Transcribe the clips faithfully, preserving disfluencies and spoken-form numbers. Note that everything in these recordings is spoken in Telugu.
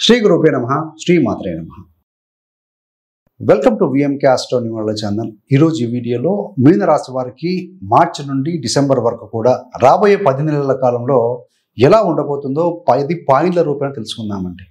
శ్రీ గురుపే నమః శ్రీ మాత్రే నమః welcome to VMK astro numerology channel. ఈరోజు ఈ వీడియోలో మీన రాశి వారికి మార్చి నుండి డిసెంబర్ వరకు కూడా రాబోయే పది నెలల కాలంలో ఎలా ఉండబోతుందో పది పాయింట్ల రూపేణ తెలుసుకుందామండి.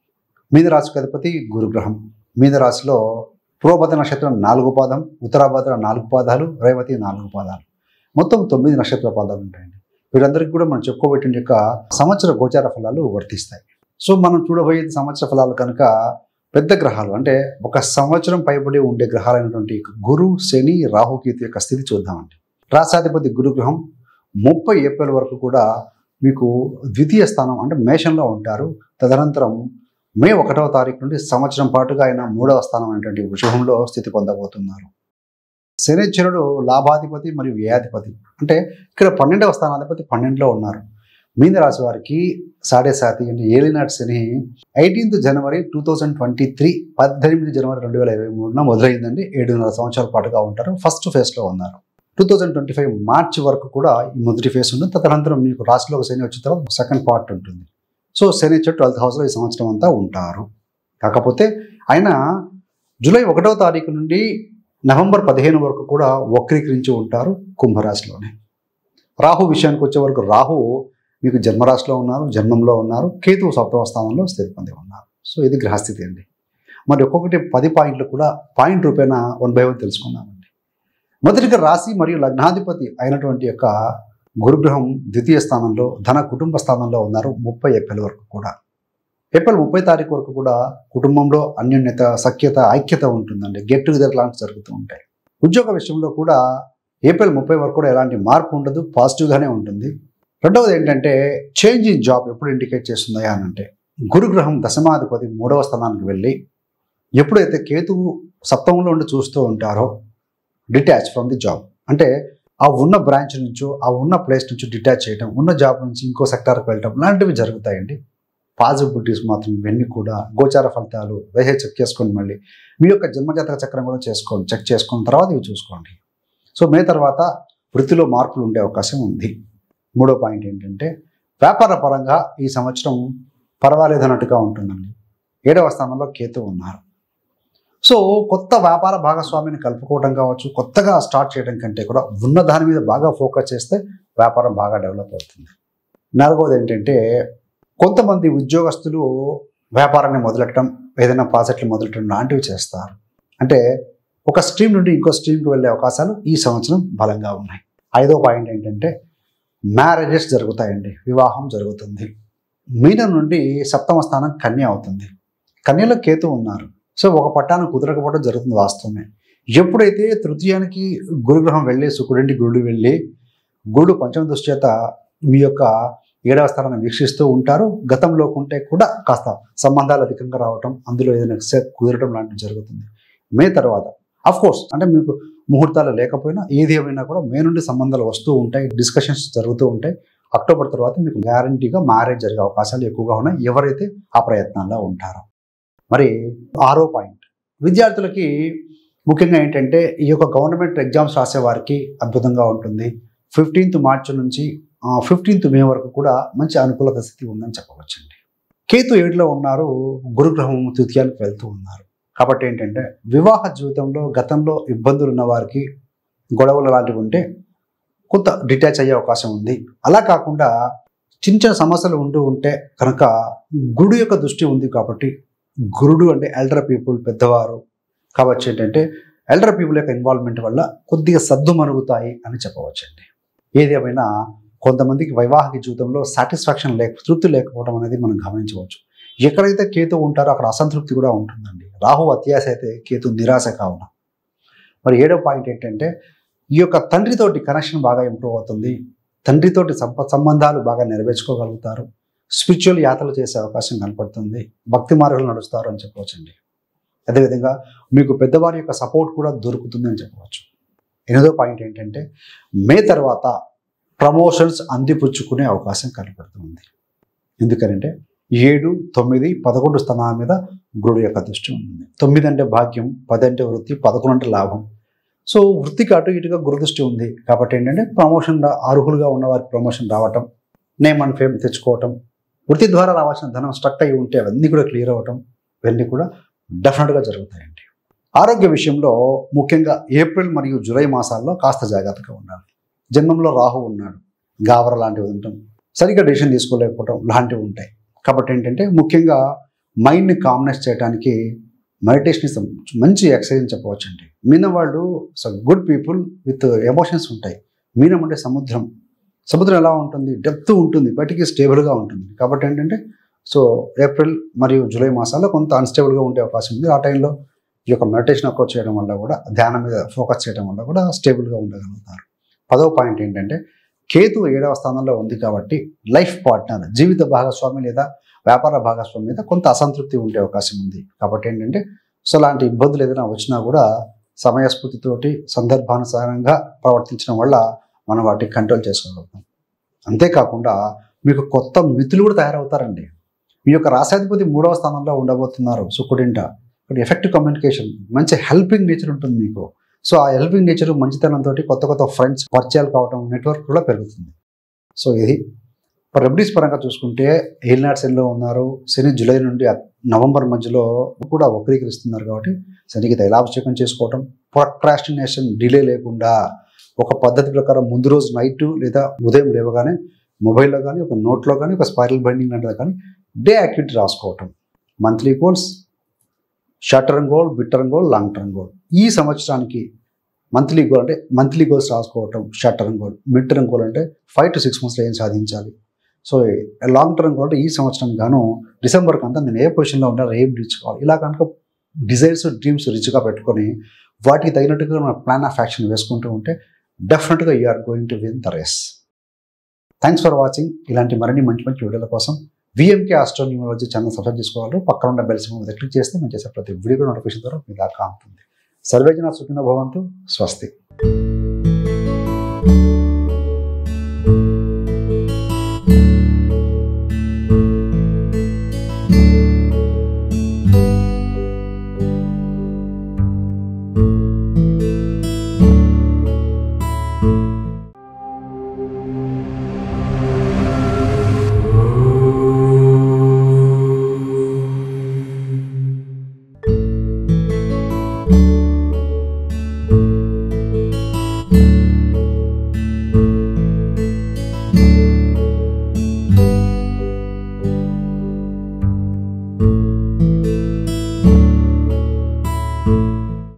మీన రాశికి అధిపతి గురుగ్రహం. మీన రాశిలో పూర్వభద్ర నక్షత్రం నాలుగు పాదం, ఉత్తరాభద్ర నాలుగు పాదాలు, రేవతి నాలుగు పాదాలు, మొత్తం తొమ్మిది నక్షత్ర పాదాలు ఉంటాయండి. వీరందరికీ కూడా మనం చెప్పుకోబెట్టిన యొక్క సంవత్సర గోచార ఫలాలు వర్తిస్తాయి. సో మనం చూడబోయే సంవత్సర ఫలాలు కనుక పెద్ద గ్రహాలు అంటే ఒక సంవత్సరం పైబడి ఉండే గ్రహాలైనటువంటి గురు, శని, రాహుకేతు యొక్క స్థితి చూద్దామండి. రాశాధిపతి గురుగ్రహం ముప్పై ఏప్రిల్ వరకు కూడా మీకు ద్వితీయ స్థానం అంటే మేషంలో ఉంటారు. తదనంతరం మే ఒకటవ తారీఖు నుండి సంవత్సరం పాటుగా ఆయన మూడవ స్థానం అనేటువంటి వృషభంలో స్థితి పొందబోతున్నారు. శనిశ్చరుడు లాభాధిపతి మరియు వ్యయాధిపతి అంటే ఇక్కడ పన్నెండవ స్థానాధిపతి పన్నెండులో ఉన్నారు. మీన రాశి వారికి సాడే సాతి అంటే ఏలినాటి Shani eighteenth January two thousand twenty three పద్దెనిమిది జనవరి రెండు వేల ఇరవై మూడున మొదలైందండి. ఏడున్నర సంవత్సరాల పాటుగా ఉంటారు. ఫస్ట్ ఫేజ్లో ఉన్నారు. Two thousand twenty five March వరకు కూడా ఈ మొదటి ఫేజ్ ఉంటుంది. తదనంతరం మీకు రాశిలోకి శని వచ్చిన తర్వాత సెకండ్ పార్ట్ ఉంటుంది. సో శని వచ్చి ట్వెల్త్ హౌస్లో ఈ సంవత్సరం అంతా ఉంటారు. కాకపోతే ఆయన జూలై ఒకటవ తారీఖు నుండి నవంబర్ పదిహేను వరకు కూడా వక్రీకరించి ఉంటారు కుంభరాశిలోనే. రాహు విషయానికి వచ్చే వరకు రాహు మీకు జన్మరాశిలో ఉన్నారు, జన్మంలో ఉన్నారు. కేతువు సప్తమ స్థానంలో స్థితి పొంది ఉన్నారు. సో ఇది గ్రహస్థితి అండి. మరి ఒక్కొక్కటి పది పాయింట్లు కూడా పాయింట్ రూపేణ వన్ బై వన్ తెలుసుకుందామండి. మొదటిగా రాశి మరియు లగ్నాధిపతి అయినటువంటి యొక్క గురుగ్రహం ద్వితీయ స్థానంలో, ధన కుటుంబ స్థానంలో ఉన్నారు ముప్పై ఏప్రిల్ వరకు కూడా. ఏప్రిల్ ముప్పై తారీఖు వరకు కూడా కుటుంబంలో అన్యోన్యత, సఖ్యత, ఐక్యత ఉంటుందండి. గెట్ టుగెదర్ లాంటి జరుగుతూ ఉంటాయి. ఉద్యోగ విషయంలో కూడా ఏప్రిల్ ముప్పై వరకు కూడా ఎలాంటి మార్పు ఉండదు, పాజిటివ్గానే ఉంటుంది. రెండవది ఏంటంటే చేంజ్ ఇన్ జాబ్ ఎప్పుడు ఇండికేట్ చేస్తుందా అని అంటే గురుగ్రహం దశమాధిపతి మూడవ స్థానానికి వెళ్ళి ఎప్పుడైతే కేతువు సప్తమంలో ఉండి చూస్తూ ఉంటారో డిటాచ్ ఫ్రమ్ ది జాబ్ అంటే ఆ ఉన్న బ్రాంచ్ నుంచో ఆ ఉన్న ప్లేస్ నుంచి డిటాచ్ చేయడం, ఉన్న జాబ్ నుంచి ఇంకో సెక్టార్కి వెళ్ళడం లాంటివి జరుగుతాయండి. పాజిబిలిటీస్ మాత్రం ఇవన్నీ కూడా గోచార ఫలితాలు వేసే చెక్ చేసుకోండి. మళ్ళీ మీ యొక్క జన్మజాతక చక్రం కూడా చేసుకోండి, చెక్ చేసుకున్న తర్వాత ఇవి చూసుకోండి. సో మే తర్వాత వృత్తిలో మార్పులు ఉండే అవకాశం ఉంది. మూడో పాయింట్ ఏంటంటే వ్యాపార పరంగా ఈ సంవత్సరం పర్వాలేదన్నట్టుగా ఉంటుందండి. ఏడవ స్థానంలో కేతు ఉన్నారు. సో కొత్త వ్యాపార భాగస్వామిని కలుపుకోవడం కావచ్చు, కొత్తగా స్టార్ట్ చేయడం కంటే కూడా ఉన్న దాని మీద బాగా ఫోకస్ చేస్తే వ్యాపారం బాగా డెవలప్ అవుతుంది. నాలుగవది ఏంటంటే కొంతమంది ఉద్యోగస్తులు వ్యాపారాన్ని మొదలెట్టడం, ఏదైనా ప్రాజెక్టులు మొదలెట్టడం లాంటివి చేస్తారు. అంటే ఒక స్ట్రీమ్ నుండి ఇంకో స్ట్రీమ్కి వెళ్ళే అవకాశాలు ఈ సంవత్సరం బలంగా ఉన్నాయి. ఐదో పాయింట్ ఏంటంటే మ్యారేజెస్ జరుగుతాయండి, వివాహం జరుగుతుంది. మీనం నుండి సప్తమ స్థానం కన్య అవుతుంది. కన్యలో కేతు ఉన్నారు. సో ఒక పట్టాన్ని కుదరకపోవడం జరుగుతుంది వాస్తవమే. ఎప్పుడైతే తృతీయానికి గురుగ్రహం వెళ్ళి శుక్రుడింటి గురుడు వెళ్ళి గురుడు పంచమ దృష్టి చేత మీ యొక్క ఏడవ స్థానాన్ని వీక్షిస్తూ ఉంటారు. గతంలో ఉంటే కూడా కాస్త సంబంధాలు అధికంగా రావటం, అందులో ఏదైనా కుదరటం లాంటివి జరుగుతుంది. మే తర్వాత అఫ్ కోర్స్ అంటే మీకు ముహూర్తాలు లేకపోయినా ఏది ఏమైనా కూడా మే నుండి సంబంధాలు వస్తూ ఉంటాయి, డిస్కషన్స్ జరుగుతూ ఉంటాయి. అక్టోబర్ తర్వాత మీకు గ్యారంటీగా మ్యారేజ్ జరిగే అవకాశాలు ఎక్కువగా ఉన్నాయి ఎవరైతే ఆ ప్రయత్నాల్లో ఉంటారో. మరి ఆరో పాయింట్ విద్యార్థులకి ముఖ్యంగా ఏంటంటే ఈ యొక్క గవర్నమెంట్ ఎగ్జామ్స్ రాసే వారికి అద్భుతంగా ఉంటుంది. ఫిఫ్టీన్త్ మార్చి నుంచి ఫిఫ్టీన్త్ మే వరకు కూడా మంచి అనుకూలత స్థితి ఉందని చెప్పవచ్చండి. కేతు ఏడులో ఉన్నారు, గురుగ్రహం తృతీయానికి వెళ్తూ ఉన్నారు. కాబట్టి ఏంటంటే వివాహ జీవితంలో గతంలో ఇబ్బందులు ఉన్న వారికి గొడవలు లాంటివి ఉంటే కొంత డిటాచ్ అయ్యే అవకాశం ఉంది. అలా కాకుండా చిన్న చిన్న సమస్యలు ఉంటూ ఉంటే కనుక గురుడు యొక్క దృష్టి ఉంది. కాబట్టి గురుడు అంటే ఎల్డర్ పీపుల్, పెద్దవారు కాబట్టి ఏంటంటే ఎల్డర్ పీపుల్ యొక్క ఇన్వాల్వ్మెంట్ వల్ల కొద్దిగా సద్దు మరుగుతాయి అని చెప్పవచ్చండి. ఏది ఏమైనా కొంతమందికి వైవాహిక జీవితంలో సాటిస్ఫాక్షన్ లేక తృప్తి లేకపోవడం అనేది మనం గమనించవచ్చు. ఎక్కడైతే కేతు ఉంటారో అక్కడ అసంతృప్తి కూడా ఉంటుందండి. రాహు అత్యాశ అయితే కేతు నిరాశ కావున. మరి ఏడో పాయింట్ ఏంటంటే ఈ యొక్క తండ్రితోటి కనెక్షన్ బాగా ఇంప్రూవ్ అవుతుంది. తండ్రితోటి సంప సంబంధాలు బాగా నెరవేర్చుకోగలుగుతారు. స్పిరిచువల్ యాత్రలు చేసే అవకాశం కనపడుతుంది. భక్తి మార్గాలు నడుస్తారు అని చెప్పవచ్చండి. అదేవిధంగా మీకు పెద్దవారి యొక్క సపోర్ట్ కూడా దొరుకుతుంది అని చెప్పవచ్చు. ఎనిమిదో పాయింట్ ఏంటంటే మే తర్వాత ప్రమోషన్స్ అందిపుచ్చుకునే అవకాశం కనపడుతుంది. ఎందుకనంటే ఏడు, తొమ్మిది, పదకొండు స్థానాల మీద గురుడు యొక్క దృష్టి ఉంటుంది. తొమ్మిది అంటే భాగ్యం, పది అంటే వృత్తి, పదకొండు అంటే లాభం. సో వృత్తికి అటు ఇటుగా గురు దృష్టి ఉంది. కాబట్టి ఏంటంటే ప్రమోషన్ అర్హులుగా ఉన్న వారికి ప్రమోషన్ రావటం, నేమ్ అండ్ ఫేమ్ తెచ్చుకోవటం, వృత్తి ద్వారా రావాల్సిన ధనం స్ట్రక్ అయి ఉంటే అవన్నీ కూడా క్లియర్ అవ్వటం ఇవన్నీ కూడా డెఫినెట్గా జరుగుతాయండి. ఆరోగ్య విషయంలో ముఖ్యంగా ఏప్రిల్ మరియు జూలై మాసాల్లో కాస్త జాగ్రత్తగా ఉండాలి. జన్మంలో రాహు ఉన్నాడు, గాబర లాంటివి ఉంటాం, సరిగ్గా డెసిషన్ తీసుకోలేకపోవడం లాంటివి ఉంటాయి. కాబట్టి ఏంటంటే ముఖ్యంగా మైండ్ని కామ్నెస్ చేయడానికి మెడిటేషన్ ఇస్ మంచి ఎక్సర్సైజ్ అని చెప్పవచ్చు అండి. మీన వాళ్ళు గుడ్ పీపుల్ విత్ ఎమోషన్స్ ఉంటాయి. మీనం అంటే సముద్రం. సముద్రం ఎలా ఉంటుంది? డెప్త్ ఉంటుంది, బయటికి స్టేబుల్గా ఉంటుంది. కాబట్టి ఏంటంటే సో ఏప్రిల్ మరియు జూలై మాసాల్లో కొంత అన్స్టేబుల్గా ఉండే అవకాశం ఉంది. ఆ టైంలో ఈ యొక్క మెడిటేషన్ అప్రోచ్ చేయడం వల్ల కూడా, ధ్యానం మీద ఫోకస్ చేయడం వల్ల కూడా స్టేబుల్గా ఉండగలుగుతారు. పదవ పాయింట్ ఏంటంటే కేతు ఏడవ స్థానంలో ఉంది కాబట్టి లైఫ్ పార్ట్నర్, జీవిత భాగస్వామి లేదా వ్యాపార భాగస్వామి మీద కొంత అసంతృప్తి ఉండే అవకాశం ఉంది. కాబట్టి ఏంటంటే సో అలాంటి ఇబ్బందులు ఏదైనా వచ్చినా కూడా సమయస్ఫూర్తితోటి సందర్భానుసారంగా ప్రవర్తించడం వల్ల మనం వాటిని కంట్రోల్ చేసుకోగలుగుతాం. అంతేకాకుండా మీకు కొత్త మిత్రులు కూడా తయారవుతారండి. మీ యొక్క రాశాధిపతి మూడవ స్థానంలో ఉండబోతున్నారు శుక్రుడింట. ఇక్కడ ఎఫెక్టివ్ కమ్యూనికేషన్, మంచి హెల్పింగ్ నేచర్ ఉంటుంది మీకు. సో ఆ హెల్పింగ్ నేచర్ మంచితనంతో కొత్త కొత్త ఫ్రెండ్స్ పరిచయాలు కావడం, నెట్వర్క్ కూడా పెరుగుతుంది. సో ఇది రెమెడీస్ పరంగా చూసుకుంటే ఏలినాటి శనిలో ఉన్నారు. శని జూలై నుండి నవంబర్ మధ్యలో కూడా వక్రీకరిస్తున్నారు కాబట్టి శనికి తైలాభిషేకం చేసుకోవటం, ప్రొక్రాస్టినేషన్ డిలే లేకుండా ఒక పద్ధతి ప్రకారం ముందు రోజు నైట్ లేదా ఉదయం లేవగానే మొబైల్లో కానీ ఒక నోట్లో కానీ ఒక స్పైరల్ బైండింగ్ లాంటిది కానీ డే యాక్టివిటీ రాసుకోవటం. Monthly goals, short term goal, mid term goal, long term goal. ఈ సంవత్సరానికి మంత్లీ గోల్ అంటే మంత్లీ గోల్స్ రాసుకోవటం, short term goal. Mid term goal అంటే ఫైవ్ టు సిక్స్ మంత్స్లో ఏం సాధించాలి. సో లాంగ్ టర్మ్ గోల్ అంటే ఈ సంవత్సరానికి గాను డిసెంబర్కి అంతా నేను ఏ పొజిషన్లో ఉండాలి, ఏం రీచ్ కావాలి, ఇలా కనుక డిజైర్స్ డ్రీమ్స్ రిచ్గా పెట్టుకొని వాటికి తగినట్టుగా మన ప్లాన్ ఆఫ్ యాక్షన్ వేసుకుంటూ ఉంటే డెఫినెట్గా you are going to win the race. Thanks for watching. ఇలాంటి మరిన్ని మంచి మంచి వీడియోల కోసం విఎంకే ఆస్ట్రోన్యూమరాలజీ ఛానల్ సబ్స్క్రైబ్ చేసుకోవాలి. పక్కన ఉన్న బెల్ సింబల్ మీద క్లిక్ చేస్తే మేము చేసే ప్రతి వీడియో నోటిఫికేషన్ ద్వారా మీ దాకా అందుతుంది. సర్వేజన సుఖినో భవంతు. స్వస్తి.